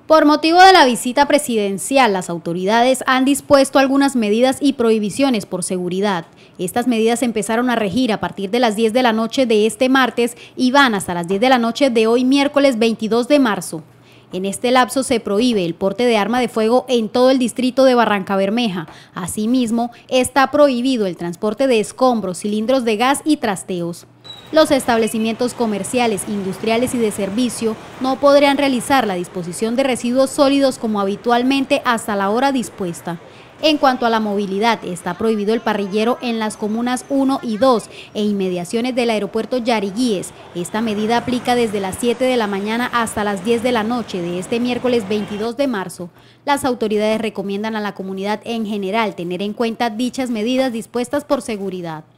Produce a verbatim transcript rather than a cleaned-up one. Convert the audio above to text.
Por motivo de la visita presidencial, las autoridades han dispuesto algunas medidas y prohibiciones por seguridad. Estas medidas empezaron a regir a partir de las diez de la noche de este martes y van hasta las diez de la noche de hoy miércoles veintidós de marzo. En este lapso se prohíbe el porte de arma de fuego en todo el distrito de Barrancabermeja. Asimismo, está prohibido el transporte de escombros, cilindros de gas y trasteos. Los establecimientos comerciales, industriales y de servicio no podrán realizar la disposición de residuos sólidos como habitualmente hasta la hora dispuesta. En cuanto a la movilidad, está prohibido el parrillero en las comunas uno y dos e inmediaciones del aeropuerto Yariguíes. Esta medida aplica desde las siete de la mañana hasta las diez de la noche de este miércoles veintidós de marzo. Las autoridades recomiendan a la comunidad en general tener en cuenta dichas medidas dispuestas por seguridad.